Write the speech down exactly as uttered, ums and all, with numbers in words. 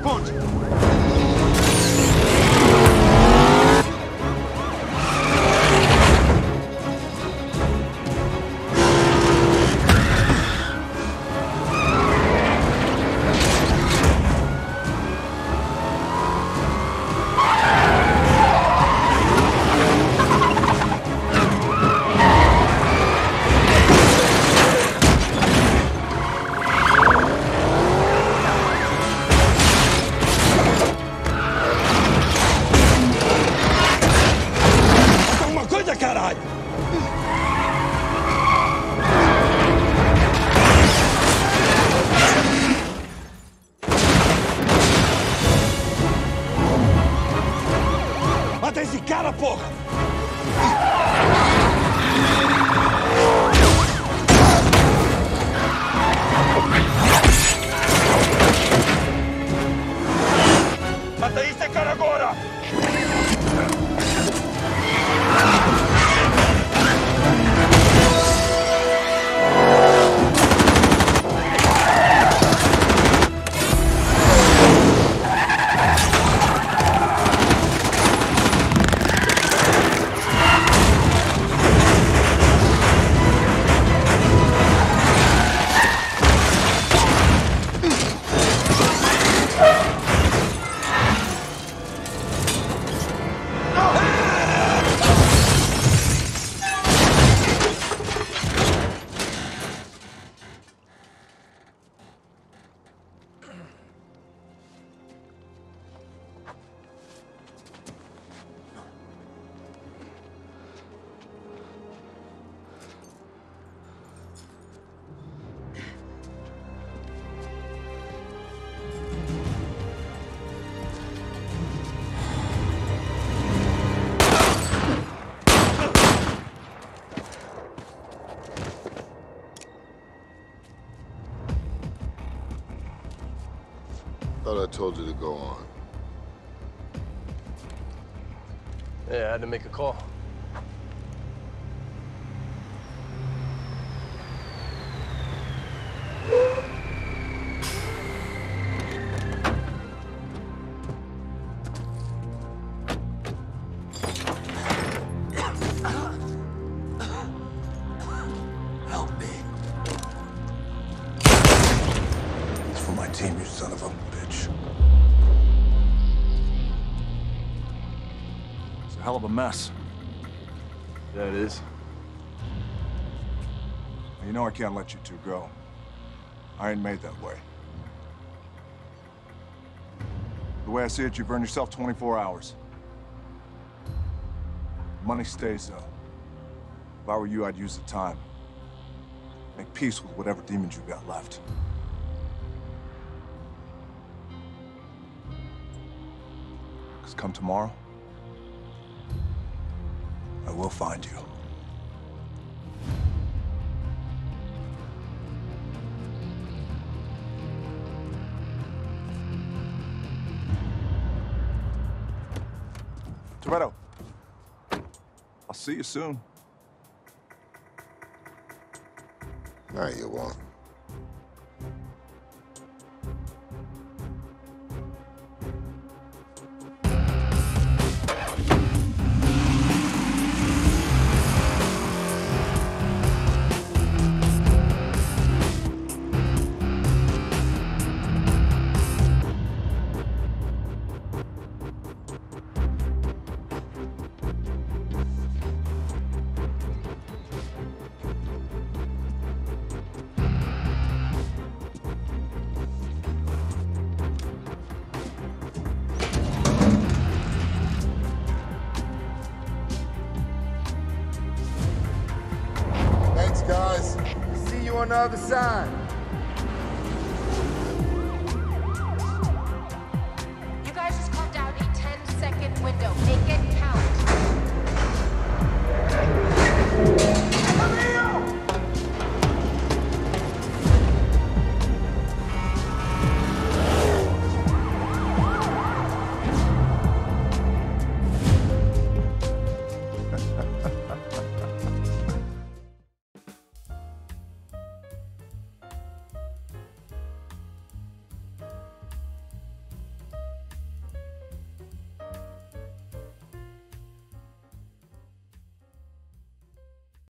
Punch! Mata esse cara, porra! Mata esse cara agora! Thought I told you to go on. Yeah, I had to make a call. Help me. It's for my team, you son of a bitch. It's a hell of a mess. Yeah, it is. You know I can't let you two go. I ain't made that way. The way I see it, you've earned yourself twenty-four hours. Money stays, though. If I were you, I'd use the time. Make peace with whatever demons you've got left. Because come tomorrow, I will find you. Toretto, I'll see you soon. Now you won't. Guys, see you on the other side.